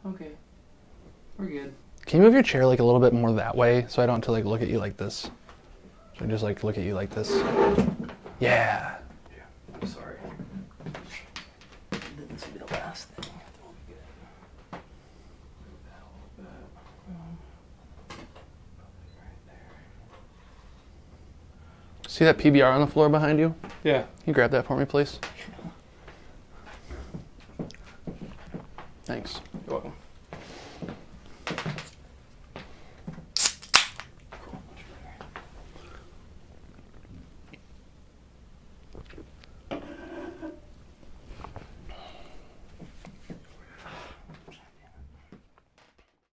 Okay. We're good. Can you move your chair like a little bit more that way so I don't have to like look at you like this? So I just like look at you like this. Yeah. I'm sorry. Didn't see the last thing. See that PBR on the floor behind you? Yeah. Can you grab that for me, please? Thanks.